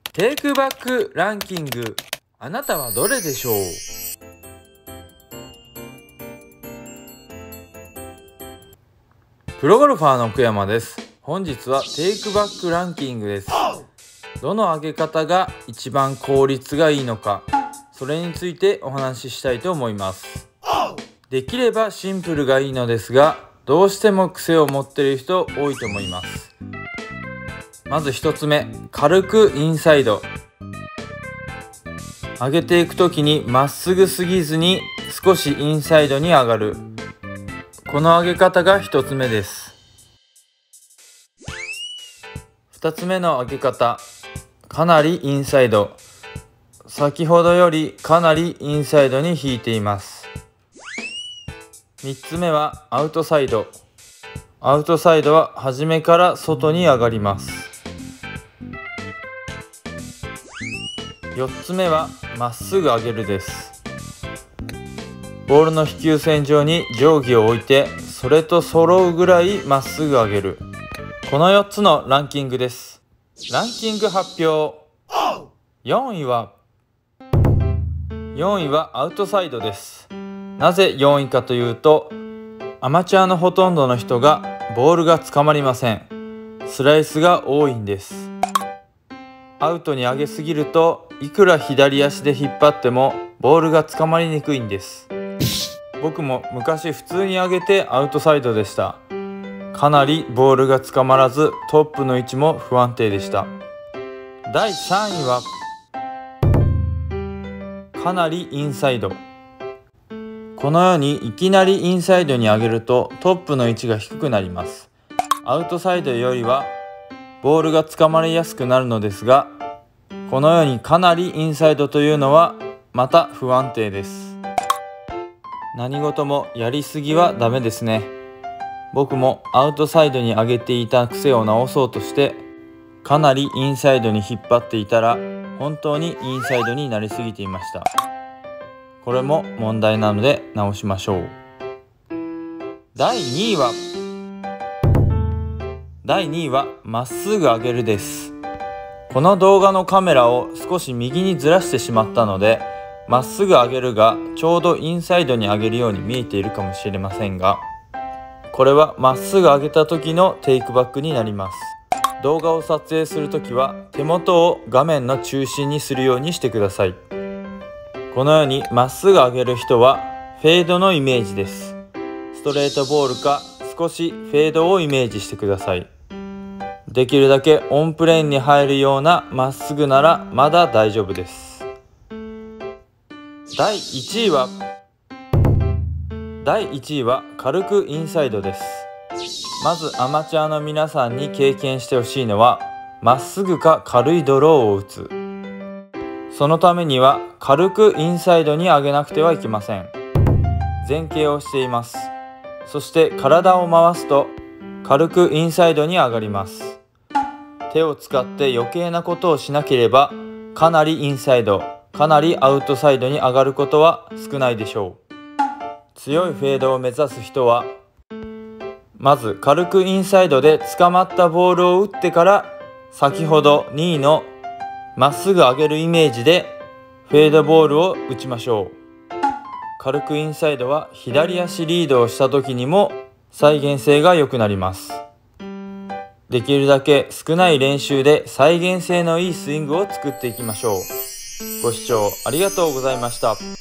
テイクバックランキング、あなたはどれでしょう？プロゴルファーの奥山です。本日はテイクバックランキングです。どの上げ方が一番効率がいいのか、それについてお話ししたいと思います。できればシンプルがいいのですが、どうしても癖を持っている人多いと思います。まず1つ目、軽くインサイド。上げていくときにまっすぐすぎずに少しインサイドに上がる。この上げ方が1つ目です。2つ目の上げ方、かなりインサイド。先ほどよりかなりインサイドに引いています。3つ目はアウトサイド。アウトサイドは初めから外に上がります。4つ目はまっすぐ上げるです。ボールの飛球線上に定規を置いて、それと揃うぐらいまっすぐ上げる。この4つのランキングです。ランキング発表。4位はアウトサイドです。なぜ4位かというと、アマチュアのほとんどの人がボールが捕まりません。スライスが多いんです。アウトに上げすぎると、いくら左足で引っ張ってもボールが捕まりにくいんです。僕も昔普通に上げてアウトサイドでした。かなりボールが捕まらず、トップの位置も不安定でした。第3位はかなりインサイド。このようにいきなりインサイドに上げるとトップの位置が低くなります。アウトサイドよりはボールが捕まりやすくなるのですが、このようにかなりインサイドというのはまた不安定です。何事もやりすぎはダメですね。僕もアウトサイドに上げていた癖を直そうとして、かなりインサイドに引っ張っていたら本当にインサイドになりすぎていました。これも問題なので直しましょう。第2位はまっすぐ上げるです。この動画のカメラを少し右にずらしてしまったので、まっすぐ上げるがちょうどインサイドに上げるように見えているかもしれませんが、これはまっすぐ上げた時のテイクバックになります。動画を撮影するときは手元を画面の中心にするようにしてください。このようにまっすぐ上げる人はフェードのイメージです。ストレートボールか少しフェードをイメージしてください。できるだけオンプレーンに入るようなまっすぐならまだ大丈夫です。第1位は軽くインサイドです。まずアマチュアの皆さんに経験してほしいのは、まっすぐか軽いドローを打つ。そのためには軽くインサイドに上げなくてはいけません。前傾をしています。そして体を回すと軽くインサイドに上がります。手を使って余計なことをしなければ、かなりインサイド、かなりアウトサイドに上がることは少ないでしょう。強いフェードを目指す人は、まず軽くインサイドで捕まったボールを打ってから、先ほど2位のまっすぐ上げるイメージでフェードボールを打ちましょう。軽くインサイドは左足リードをした時にも再現性が良くなります。できるだけ少ない練習で再現性のいいスイングを作っていきましょう。ご視聴ありがとうございました。